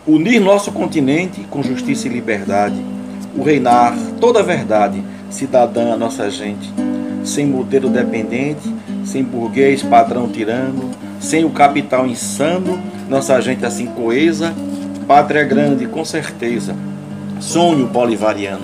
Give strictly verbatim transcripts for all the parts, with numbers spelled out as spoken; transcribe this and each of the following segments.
Unir nosso continente com justiça e liberdade, o reinar toda a verdade, cidadã a nossa gente, sem modelo dependente, sem burguês padrão tirano, sem o capital insano, nossa gente assim coesa, pátria grande com certeza, sonho bolivariano.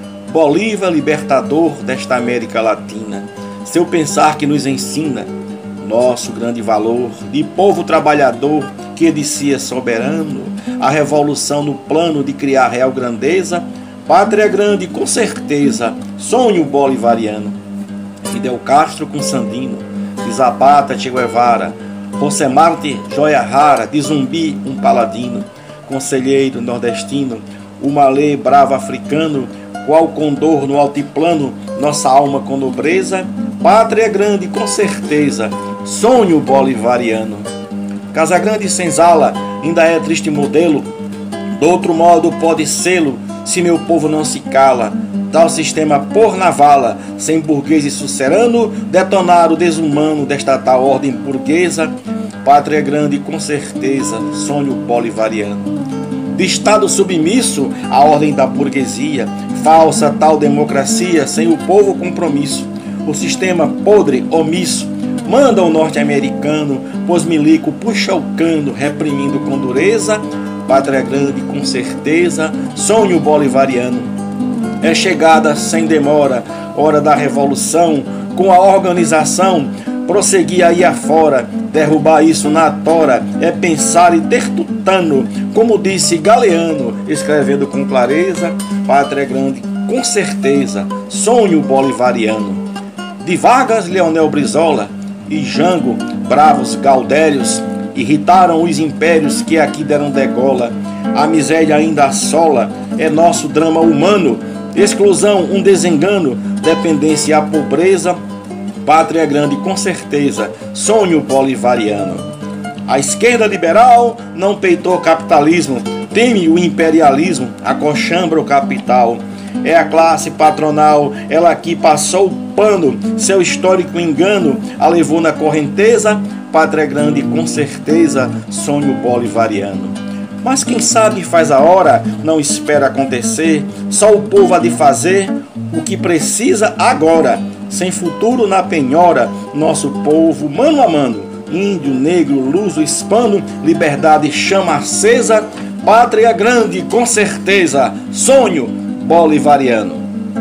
Bolívar libertador desta América Latina, seu pensar que nos ensina nosso grande valor de povo trabalhador que de si é soberano, a revolução no plano de criar real grandeza, pátria grande com certeza, sonho bolivariano. Fidel Castro com Sandino, de Zapata Che Guevara, José Martí joia rara, de Zumbi um paladino, conselheiro nordestino, o malê bravo africano, qual condor no altiplano, nossa alma com nobreza, pátria grande com certeza, sonho bolivariano. Casagrande e Senzala ainda é triste modelo, do outro modo pode sê-lo, se meu povo não se cala. Tal sistema por na vala, sem burguês e sucerano, detonar o desumano desta tal ordem burguesa, pátria grande com certeza, sonho bolivariano. De Estado submisso à ordem da burguesia, falsa tal democracia, sem o povo compromisso, o sistema podre, omisso, manda o norte-americano, pois milico puxa o cano, reprimindo com dureza, pátria grande com certeza, sonho bolivariano. É chegada sem demora, hora da revolução, com a organização, prosseguir aí afora, derrubar isso na tora, é pensar e ter tutano, como disse Galeano, escrevendo com clareza, pátria grande com certeza, sonho bolivariano. De Vargas, Leonel Brizola e Jango, bravos gaudérios, irritaram os impérios que aqui deram degola, a miséria ainda assola, é nosso drama humano, exclusão, um desengano, dependência a pobreza, pátria grande com certeza, sonho bolivariano. A esquerda liberal não peitou o capitalismo, teme o imperialismo, acochambra o capital. É a classe patronal, ela que passou o pano, seu histórico engano a levou na correnteza, pátria grande com certeza, sonho bolivariano. Mas quem sabe faz a hora, não espera acontecer, só o povo há de fazer o que precisa agora, sem futuro na penhora, nosso povo mano a mano, índio, negro, luso, hispano, liberdade chama acesa, pátria grande com certeza, sonho bolivariano.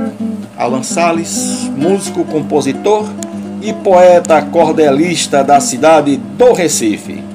Alan Salles, músico, compositor e poeta cordelista da cidade do Recife.